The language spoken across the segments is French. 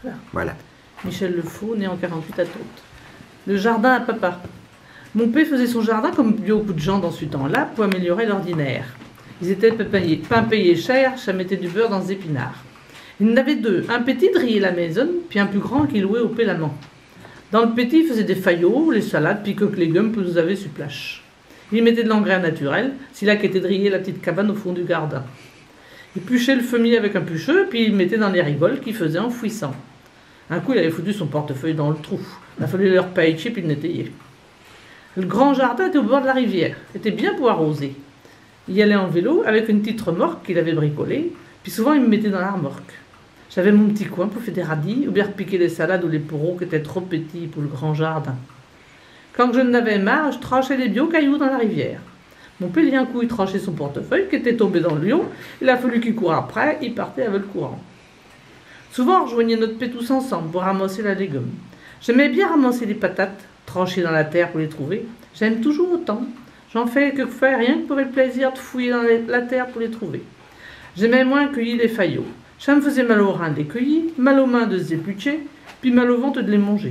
Voilà. Michel Lefaux, né en 48 à Tôtes. Le jardin à papa. Mon père faisait son jardin comme beaucoup de gens dans ce temps-là pour améliorer l'ordinaire. Ils étaient pas payés cher, ça mettait du beurre dans des épinards. Il en avait deux, un petit drillé la maison, puis un plus grand qui louait au pélamant. Dans le petit, il faisait des faillots, les salades, puis quelques légumes que vous avez sur plage. Il mettait de l'engrais naturel, c'est là qu'était drillée la petite cabane au fond du jardin. Il puchait le fumier avec un pucheux, puis il le mettait dans les rigoles qu'il faisait en fouissant. Un coup, il avait foutu son portefeuille dans le trou. Il a fallu le repêcher puis le nettoyer. Le grand jardin était au bord de la rivière, était bien pour arroser. Il y allait en vélo avec une petite remorque qu'il avait bricolée, puis souvent il me mettait dans la remorque. J'avais mon petit coin pour faire des radis, ou bien repiquer les salades ou les poireaux qui étaient trop petits pour le grand jardin. Quand je n'avais marre, je tranchais les bio-cailloux dans la rivière. Mon père, un coup, il tranchait son portefeuille qui était tombé dans le lion. Il a fallu qu'il court après, il partait avec le courant. Souvent, on rejoignait notre père tous ensemble pour ramasser la légume. J'aimais bien ramasser les patates, trancher dans la terre pour les trouver. J'aime toujours autant. J'en fais quelquefois rien que pour le plaisir de fouiller dans la terre pour les trouver. J'aimais moins cueillir les faillots. Ça me faisait mal aux reins de les cueillir, mal aux mains de se éplucher, puis mal au ventre de les manger.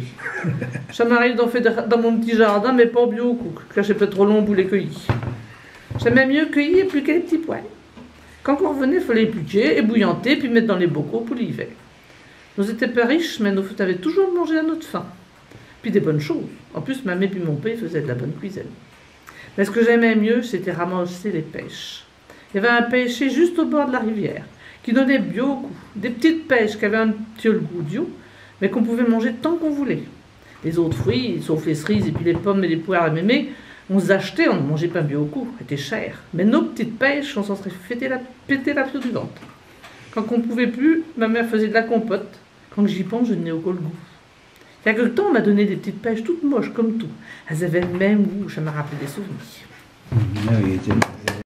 Ça m'arrive d'en faire dans mon petit jardin, mais pas bio au coup, car c'est peut-être trop long pour les cueillir. J'aimais mieux cueillir et éplucher les petits pois. Quand on revenait, il fallait éplucher, ébouillanter, puis mettre dans les bocaux pour l'hiver. Nous n'étions pas riches, mais nous avions toujours mangé à notre faim. Puis des bonnes choses. En plus, ma mère et mon père faisaient de la bonne cuisine. Mais ce que j'aimais mieux, c'était ramasser les pêches. Il y avait un pêcher juste au bord de la rivière, qui donnait beaucoup. Des petites pêches qui avaient un petit goût d'eau, mais qu'on pouvait manger tant qu'on voulait. Les autres fruits, sauf les cerises et puis les pommes et les poires à mémé, on les achetait, on ne mangeait pas bio au coup, c'était cher. Mais nos petites pêches, on s'en serait pété la pied du ventre. Quand on ne pouvait plus, ma mère faisait de la compote. Quand j'y pense, je n'ai aucun goût. Il y a quelque temps, on m'a donné des petites pêches toutes moches comme tout. Elles avaient le même goût, ça m'a rappelé des souvenirs. Oui,